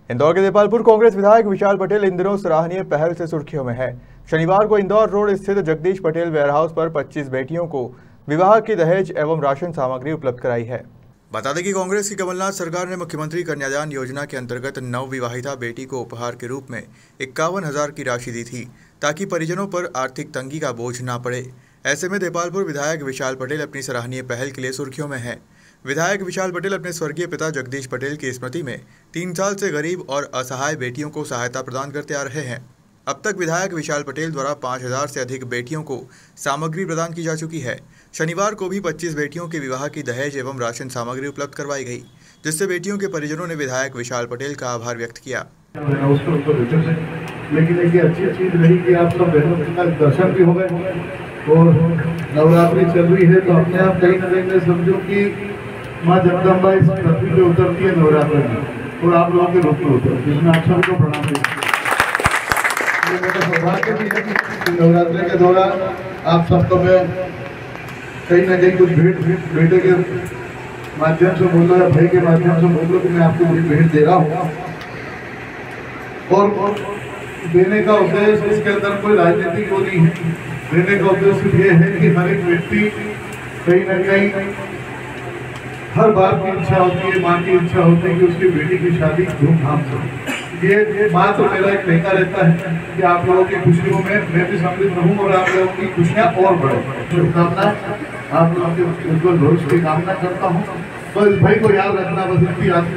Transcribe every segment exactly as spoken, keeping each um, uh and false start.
इंदौर के देपालपुर कांग्रेस विधायक विशाल पटेल इन दिनों सराहनीय पहल से सुर्खियों में है। शनिवार को इंदौर रोड स्थित जगदीश पटेल वेयरहाउस पर पच्चीस बेटियों को विवाह की दहेज एवं राशन सामग्री उपलब्ध कराई है। बता दें कि कांग्रेस की कमलनाथ सरकार ने मुख्यमंत्री कन्यादान योजना के अंतर्गत नव विवाहिता बेटी को उपहार के रूप में इक्यावन हजार की राशि दी थी, ताकि परिजनों पर आर्थिक तंगी का बोझ न पड़े। ऐसे में देपालपुर विधायक विशाल पटेल अपनी सराहनीय पहल के लिए सुर्खियों में है। विधायक विशाल पटेल अपने स्वर्गीय पिता जगदीश पटेल की स्मृति में तीन साल से गरीब और असहाय बेटियों को सहायता प्रदान करते आ रहे हैं। अब तक विधायक विशाल पटेल द्वारा पाँच हजार से अधिक बेटियों को सामग्री प्रदान की जा चुकी है। शनिवार को भी पच्चीस बेटियों के विवाह की दहेज एवं राशन सामग्री उपलब्ध करवाई गई, जिससे बेटियों के परिजनों ने विधायक विशाल पटेल का आभार व्यक्त किया। लेकिन एक अच्छी चीज रही कि आप सब बहनों का दर्शन भी हो गए और नवरात्रि चल रही है, तो अपने आप कहीं ना कहीं समझो कि माँ जगदम्बा इस पृथ्वी पे उतरती है नवरात्रि में और आप लोगों के रूप में उतरती है, जिसमें आप सबको प्रणाम करते हैं। मेरा सौभाग्य भी है कि नवरात्रि के दौरान आप सबको मैं कहीं ना कहीं कुछ भेंट बेटे के माध्यम से बोल लो या भाई के माध्यम से बोल लो कि मैं आपको कुछ भेंट दे रहा हूँ। और देने का उद्देश्य इसके अंदर कोई राजनीतिक वो नहीं है। देने का उद्देश्य ये है कि हर एक व्यक्ति कहीं ना कहीं हर बात की इच्छा होती है, माँ की इच्छा होती है कि उसकी बेटी की शादी धूमधाम से। ये बात तो मेरा एक कहना रहता है कि आप लोगों की खुशियों में मैं भी सम्मिलित रहूं और आप लोगों की खुशियाँ और बढ़े। शुभकामना, आप लोगों के उज्ज्वल भविष्य की कामना करता हूँ। बस भाई को याद रखना, बस इतनी याद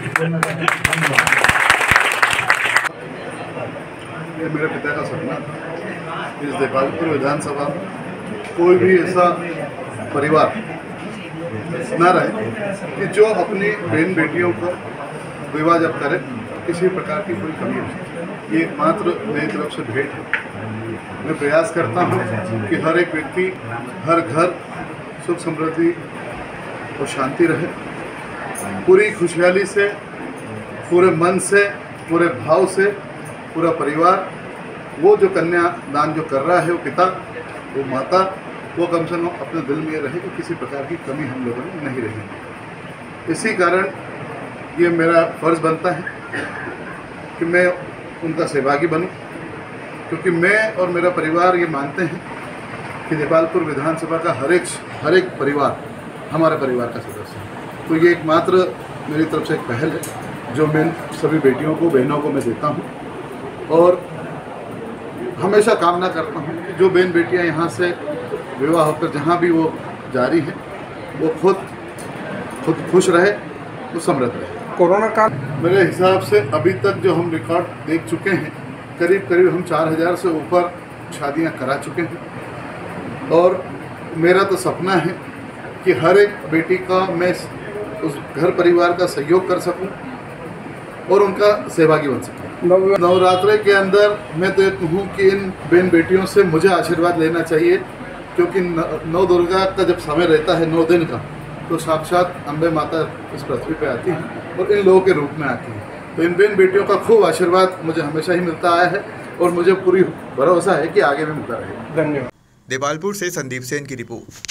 ये मेरे पिता का सपना। इस देपालपुर विधानसभा में कोई भी ऐसा परिवार न रहे कि जो अपनी बहन बेटियों को विवाह जब करे किसी प्रकार की कोई कमी हो। ये एकमात्र मेरी तरफ से भेंट है। मैं प्रयास करता हूँ कि हर एक व्यक्ति, हर घर सुख समृद्धि और शांति रहे, पूरी खुशहाली से, पूरे मन से, पूरे भाव से पूरा परिवार, वो जो कन्यादान जो कर रहा है वो पिता, वो माता, वो कम से कम अपने दिल में ये रहे कि किसी प्रकार की कमी हम लोगों में नहीं रहेगी। इसी कारण ये मेरा फर्ज़ बनता है कि मैं उनका सहभागी बनूं, क्योंकि मैं और मेरा परिवार ये मानते हैं कि देपालपुर विधानसभा का हर एक हर एक परिवार हमारे परिवार का सदस्य है। तो ये एकमात्र मेरी तरफ से एक पहल है जो मैं सभी बेटियों को, बहनों को मैं देता हूँ। और हमेशा कामना करता हूँ कि जो बहन बेटियाँ यहाँ से विवाह होकर जहाँ भी वो जारी हैं, वो खुद खुद खुश रहे, वो समृद्ध रहे। कोरोना काल मेरे हिसाब से अभी तक जो हम रिकॉर्ड देख चुके हैं, करीब करीब हम चार हज़ार से ऊपर शादियाँ करा चुके हैं। और मेरा तो सपना है कि हर एक बेटी का मैं उस घर परिवार का सहयोग कर सकूं और उनका सहभागी बन सकूं। नवरात्रि के अंदर मैं तो ये कहूँ कि इन बहन बेटियों से मुझे आशीर्वाद लेना चाहिए, क्योंकि नौ दुर्गा का जब समय रहता है नौ दिन का, तो साक्षात अम्बे माता इस पृथ्वी पे आती हैं और इन लोगों के रूप में आती हैं। तो इन बहन बेटियों का खूब आशीर्वाद मुझे हमेशा ही मिलता आया है और मुझे पूरी भरोसा है कि आगे भी मिलता रहेगा। धन्यवाद। देपालपुर से संदीप सेन की रिपोर्ट।